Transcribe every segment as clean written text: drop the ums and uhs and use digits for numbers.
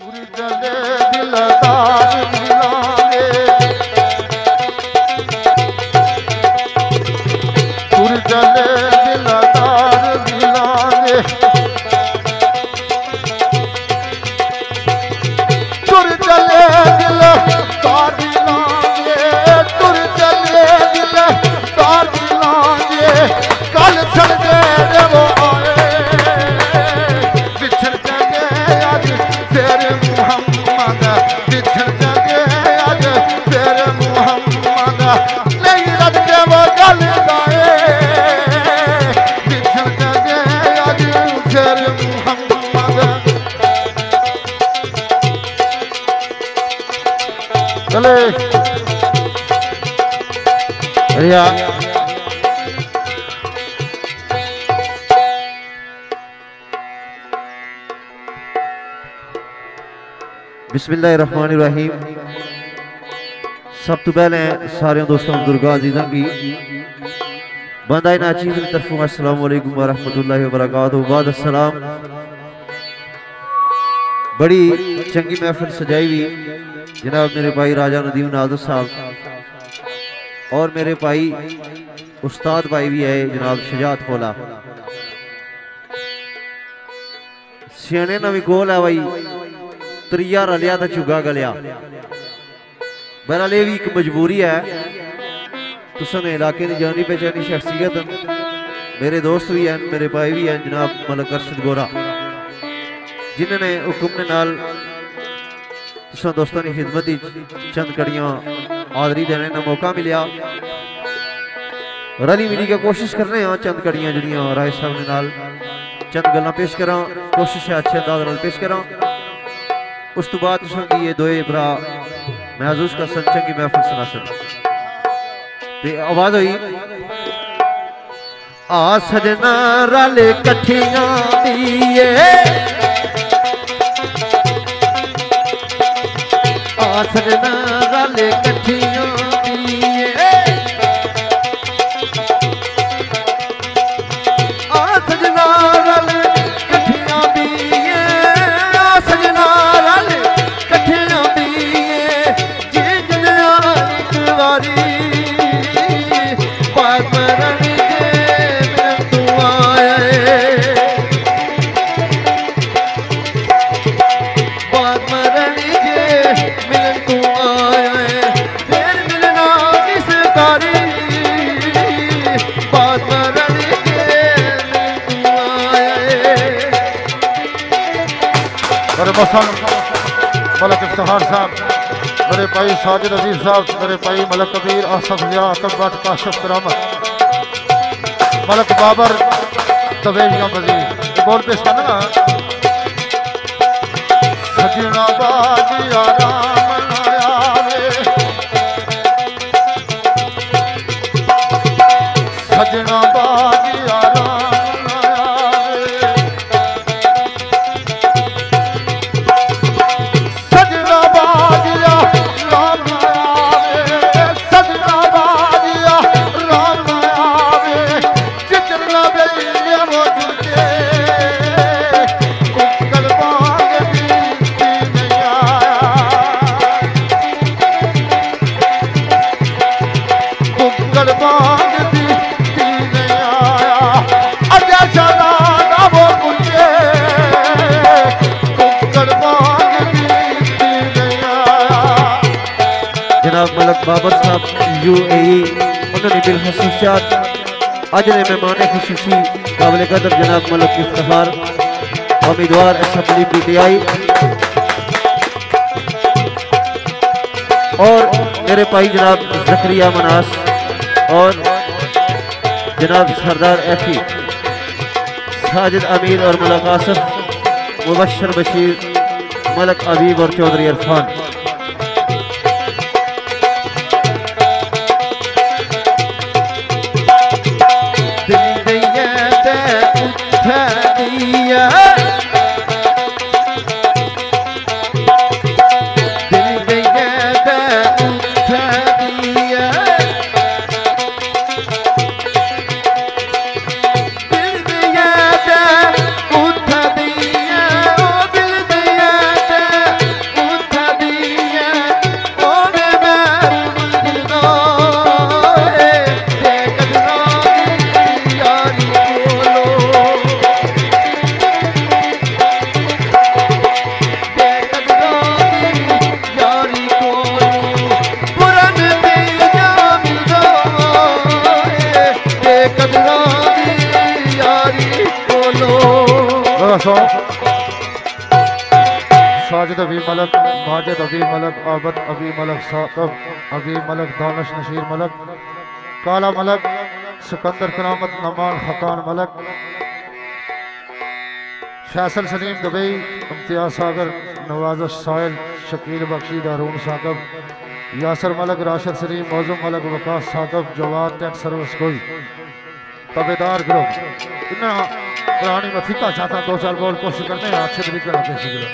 जले दिलदार मिलांगे, तुर जले दिलदार मिलांगे, तुर जले दिलदार मिलांगे, तुर जले दिलदार मिलांगे। कल चल गए वो आए, बिछड़ गए आज फिर मुहम्मद, बिछड़ गए आज फिर मुहम्मद। नहीं रज के वो गल गाए, बिछड़ गए आज फिर मुहम्मद। चले रिया बिस्मिल्लाहिर्रहमानिर्रहीम। सब तो पहले सारे दोस्तों बुजुर्गों अजीज़ों की बंदाए नाचीज़ की तरफ अस्सलाम वालेकुम व रहमतुल्लाहि व बरकातुहू। बाद अस्सलाम। बड़ी चंगी महफिल सजाई हुई जनाब मेरे भाई राजा नदीम नाज़र साहब और मेरे भाई उस्ताद भाई भी है जनाब शजात फौला। सियाने ना भी गोल है भाई, त्रिया रलिया तो चुगा गलिया। बहरहाल ये भी एक मजबूरी है। तुसन इलाके की जानी पहचानी शख्सियत मेरे दोस्त भी हैं, मेरे भाई भी हैं जनाब मलक अरशद गोरा, जिन्होंने हुक्म ने नाल तुसन दोस्तों की खिदमत चंद कड़ियां हाज़री देने का मौका मिलिया। रली मिली के कोशिश कर रहे हैं चंद कड़ियां जड़ियां राय साहब ने नाल चंद गल्लां पेश करा, कोशिश है अच्छे अंदाज नाल पेश करा। उस तो बाद ये दोए भरा महसूस कर सन चंगी महफिल सुना सन। आवाज हुई आ सजना रले कठियां दिए, आ सजना रले कठियां दिए, आ सजना रले कठियां दिए, आ सजना रले कठियां दिए। जे जनिया एक वारी बात मरण के मैं तू आए, बात मरण के मिलन तू आए, फिर मिलना किस कारी, बात मरण के मिलन तू आए। मेरे मसन मलक इफ्तिखार साहब, मेरे भाई साजिद अजीज साहब, मेरे भाई मलक कबीर आसफ जिया कब्बत काशिफ करामत, मलक बाबर तवेजियां वजीर बोल पेश करना ना। सजना बाजिया राम नया रे, सजना बाजिया राम नया रे, सजना बाजिया राम नया रे, सजना बाजिया राम नया रे। चिचरना बेलिए वो जुटे कुक्कल बाग बीती नहीं आया, कुक्कल बाग बीती नहीं आया। अजा चला ना वो मुझे कुक्कल बाग बीती नहीं आया। जनाब मलक बाबर साहब UAE उन्होंने बिलखसूसियात आज ने मेहमान खुसूसी काबिल कदर जनाब मलक इफ्तिखार उम्मीदवार असेंबली PTI और मेरे भाई जनाब जकरिया मनास और जनाब सरदार FE साजिद अमीर और मलक आसफ मुबशर बशीर मलक अबीब और चौधरी इरफान। दोस्तों साजिद अभी मलक, माजिद अभी मलक, आबद अभी मलक, साकब अभी मलक, दानिश नशीर मलक, काला Malak, Sikandar Karamat, Naman Khakan Malak, Faisal Saleem Dubai, Imtiaz Sagar, Nawaz Sahil, Shakeel Bakhshi, Daroon Saqib, Yasir Malak, Rashid Saleem, Maujoom Malak, Waqas Saqib, Jawad tent service कोई तबेदार ग्रुप इन्हें पुरानी मथिका चाहता 2-4 बॉल कोशिश करते हैं अच्छे तरीके से सीख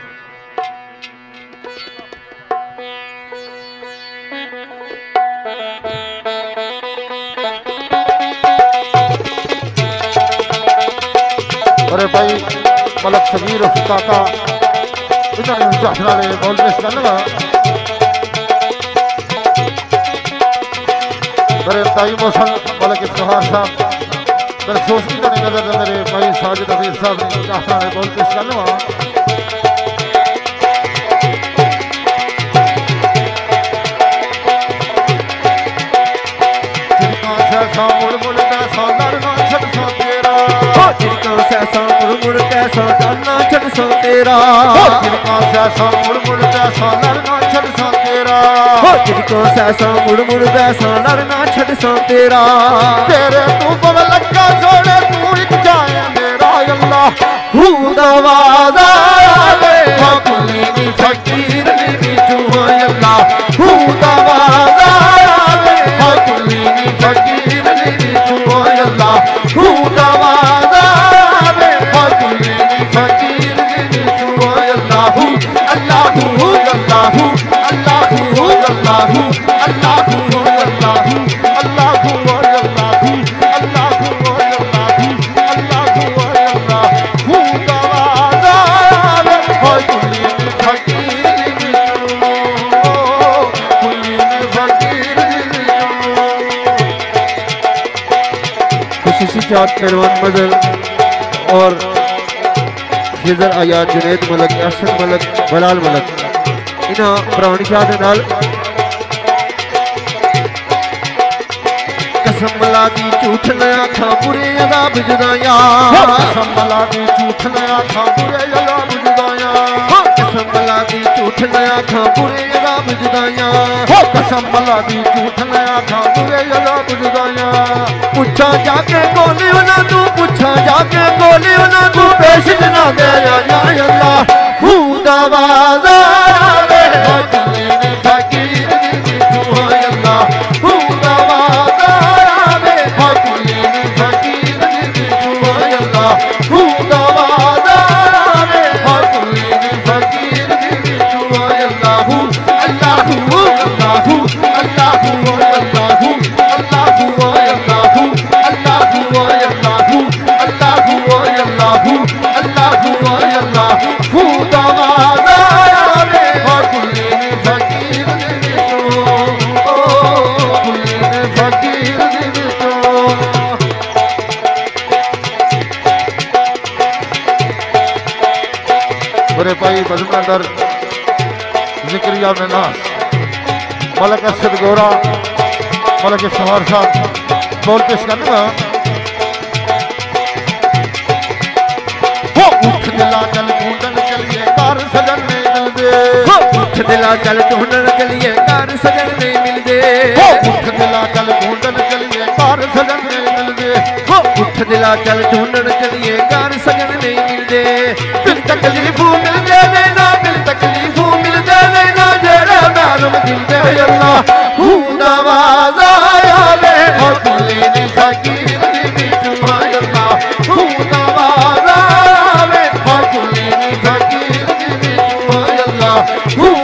अरे भाई मलक सगीर काका इन्होंने चाहना ले बॉल पेश करना मेरे ताई मौसम मलक इफ्तिखार साहब मेरे सोच की नहीं नजर मेरे भाई साजिद अजीज साहब ने चाहना ले बॉल पेश करना तेरा जिनको सैसा मुड़ मुड़ पैसा लड़ना छड़ सो तेरा जिनको सैसा मुड़ मुड़ पैसा लड़ना छड़ सो तेरा तेरे तू बल लगा जोड़े तू एक जाए मेरा अल्लाह हुदावादा रे कुली नी फकीर नी तू अल्लाह हुदावादा रे कुली नी फकीर नी तू अल्लाह हुदावादा रे कुली नी फकीर पहलवान मजल और खिजर आया जुनेद मलक, अरशद मलक, बलाल मलक इन्हां पुरानी शाह दे नाल कसम मला दी झूठ न आखां बुरे अज़ाब जुदाया कसम मला दी झूठ न आखां बुरे अज़ाब जुदाया कसम मला दी झूठ न आखां बुरे अज़ाब जुदाया कसम मला दी झूठ न आखां बुरे अज़ाब जुदाया पूछा जाके गोली ना तू पूछा जाके गोली ना तू पेश ना दे या अल्लाह हुदावादा रे कुली नी फकीर नी तू अल्लाह हुदावादा रे कुली नी फकीर नी तू अल्लाह हुदावादा रे कुली नी फकीर नी तू अल्लाह अल्लाह मेरे भाई बजमंदर जिक्रिया में नास मलक असद गोरा मलक सवार साहब बोल पेश करना उठ दिला चल ढूंढन चलिए कार सजन में मिल दे उठ दिला चल ढूंढन चलिए कार सजन में मिल दे उठ दिला चल ढूंढन चलिए कार सजन में मिल दे उठ दिला चल ढूंढन चलिए कार सजन में मिल दे दिल तकलीफ मिल दे ना दिल तकलीफ मिल दे ना जेड़ा मालूम दिल दे अल्लाह हुदावादा रे कुली नी फकीर नी तू अल्लाह हुदावादा रे कुली नी फकीर नी तू अल्लाह